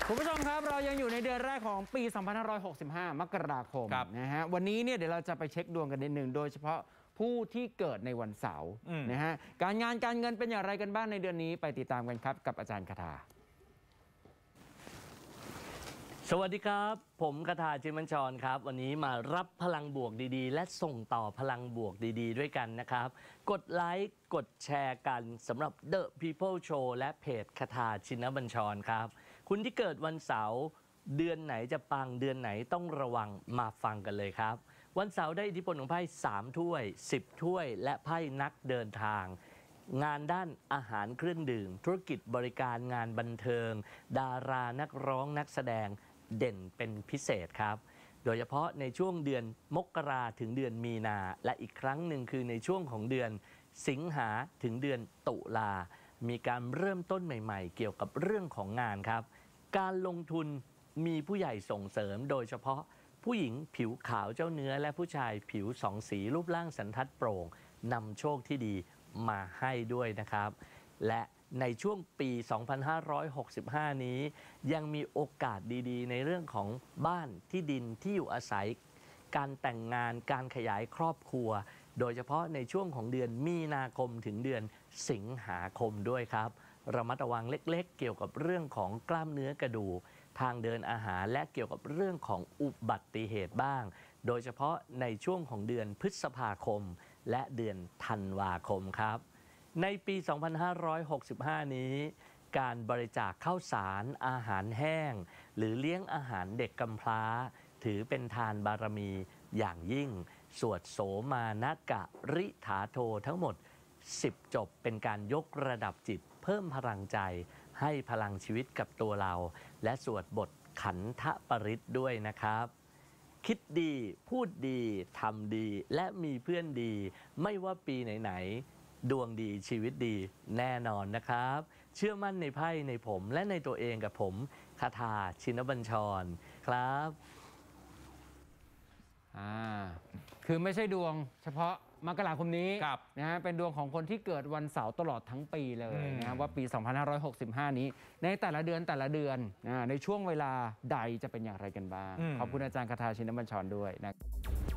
คุณผู้ชมครับเรายังอยู่ในเดือนแรกของปี 2565 มกราคมนะฮะวันนี้เนี่ยเดี๋ยวเราจะไปเช็คดวงกันนิดนึงโดยเฉพาะผู้ที่เกิดในวันเสาร์นะฮะการงานการเงินเป็นอย่างไรกันบ้างในเดือนนี้ไปติดตามกันครับกับอาจารย์คทาสวัสดีครับผมคทาชินบัญชรครับวันนี้มารับพลังบวกดีๆและส่งต่อพลังบวกดีๆด้วยกันนะครับกดไลค์กดแชร์กันสำหรับ The People Show และเพจคทาชินบัญชรครับคุณที่เกิดวันเสาร์เดือนไหนจะปังเดือนไหนต้องระวังมาฟังกันเลยครับวันเสาร์ได้อิทธิพลของไพ่3ถ้วย10ถ้วยและไพ่นักเดินทางงานด้านอาหารเครื่องดื่มธุรกิจบริการงานบันเทิงดารานักร้องนักแสดงเด่นเป็นพิเศษครับโดยเฉพาะในช่วงเดือนมกราถึงเดือนมีนาและอีกครั้งหนึ่งคือในช่วงของเดือนสิงหาถึงเดือนตุลามีการเริ่มต้นใหม่ๆเกี่ยวกับเรื่องของงานครับการลงทุนมีผู้ใหญ่ส่งเสริมโดยเฉพาะผู้หญิงผิวขาวเจ้าเนื้อและผู้ชายผิวสองสีรูปร่างสันทัดโปร่งนำโชคที่ดีมาให้ด้วยนะครับและในช่วงปี 2565 นี้ยังมีโอกาสดีๆในเรื่องของบ้านที่ดินที่อยู่อาศัยการแต่งงานการขยายครอบครัวโดยเฉพาะในช่วงของเดือนมีนาคมถึงเดือนสิงหาคมด้วยครับระมัดระวังเล็กๆเกี่ยวกับเรื่องของกล้ามเนื้อกระดูกทางเดินอาหารและเกี่ยวกับเรื่องของอุบัติเหตุบ้างโดยเฉพาะในช่วงของเดือนพฤษภาคมและเดือนธันวาคมครับในปี 2565 นี้การบริจาคข้าวสารอาหารแห้งหรือเลี้ยงอาหารเด็กกำพร้าถือเป็นทานบารมีอย่างยิ่งสวดโสมานะกะริถาโททั้งหมด10จบเป็นการยกระดับจิตเพิ่มพลังใจให้พลังชีวิตกับตัวเราและสวดบทขันธปริตด้วยนะครับคิดดีพูดดีทำดีและมีเพื่อนดีไม่ว่าปีไหนๆดวงดีชีวิตดีแน่นอนนะครับเชื่อมั่นในไพ่ในผมและในตัวเองกับผมคทาชินบัญชรครับคือไม่ใช่ดวงเฉพาะมกราคมนี้นะฮะเป็นดวงของคนที่เกิดวันเสาร์ตลอดทั้งปีเลยนะว่าปี 2565 นี้ในแต่ละเดือนในช่วงเวลาใดจะเป็นอย่างไรกันบ้างขอบคุณอาจารย์คทาชินบัญชรด้วยนะ